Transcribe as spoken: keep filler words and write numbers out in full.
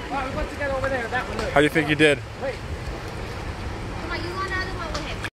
All right, we went to get over there. That one. Look. How do you think you did? Wait.